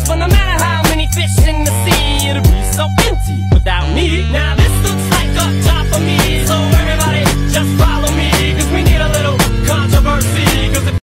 For no matter how many fish in the sea,